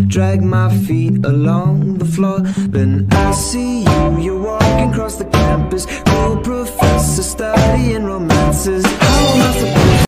drag my feet along the floor. Then I see you, you're walking across the campus, cool professor studying romances.